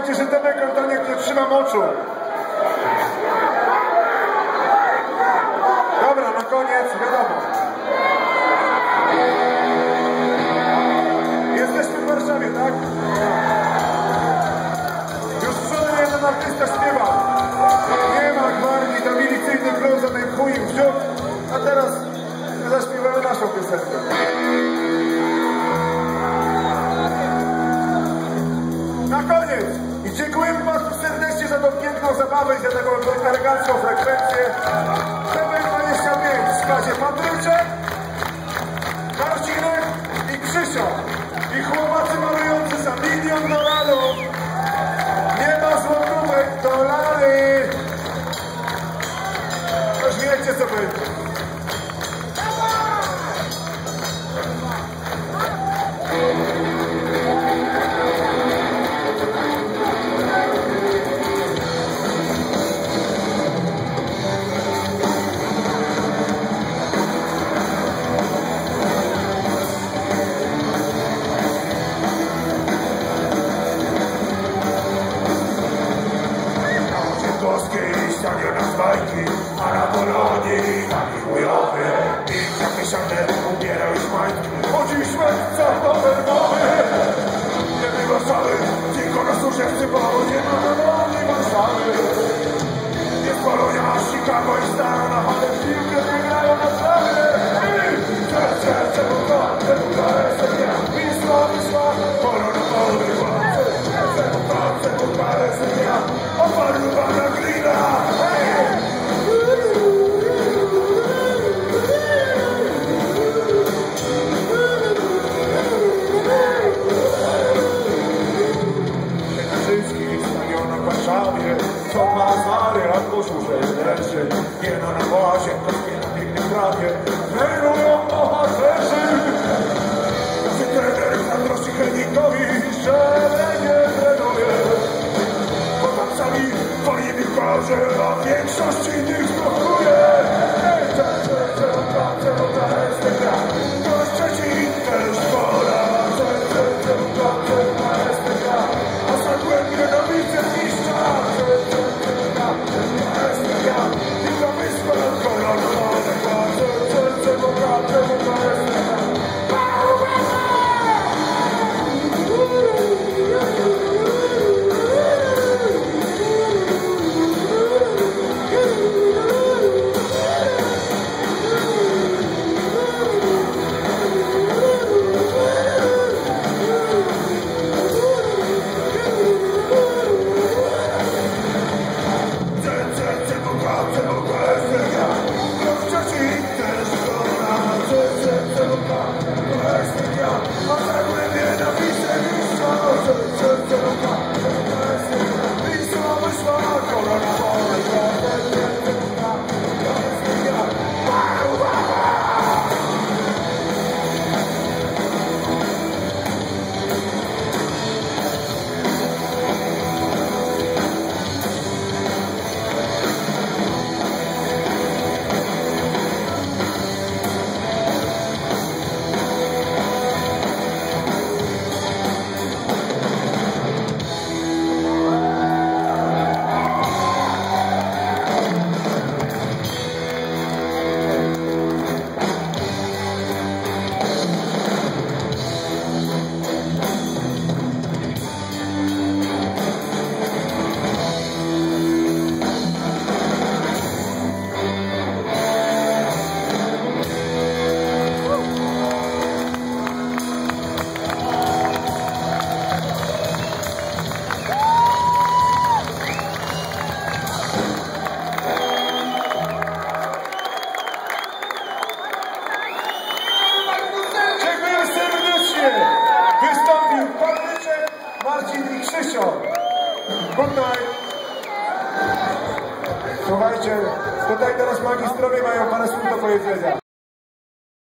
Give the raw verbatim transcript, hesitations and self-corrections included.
Pamiętajcie, że ten Antoniak nie trzyma moczu. Dobra, na koniec, wiadomo. Jesteśmy w Warszawie, tak? Już wczoraj jeden artysta śpiewał. Nie ma gwardii, to milicyjny klub za ten chuj w dziób. A teraz zaśpiewamy naszą piosenkę. Na koniec! I dziękujemy bardzo serdecznie za tą piękną zabawę i za taką elegancką frekwencję. P B dwadzieścia pięć w składzie Patryczek, Marcinek i Krzysio. I chłopacy malujący za milion dolarów. Nie ma złotówek, dolary. Już wiecie, co będzie. Stanie na bajki, a na Polonii taki chujowy. I takie siadę ubierał już majtki. Chodził śmierca do Warszawy. Nie było Warszawy, tylko na służewcy, bo nie ma Polonii Warszawy. Jest Polonia, Chicago i Stan, a potem piłkę nie grają na sprawy. Serce, cebuka, cebuka, eseria, Wisła, Wisła, Polona, Polona, cebuka, cebuka, eseria, oparł pana glina. Co ma zary, a koszulce leży. Nie no na bazie, nie na pięknej trawie. Trenują bohaterzy. Czy trener zazdrości Henikowi, że nie trenuje? Bo tam sami wolni piłkarze, a większość innych blokuje. Ktoś trzeci też pola. A zagłębnie na widzę mistrza. Wystąpił Patryczek, Marcin i Krzysio. Good night. Słuchajcie, tutaj teraz magistrowie mają parę słów do powiedzenia.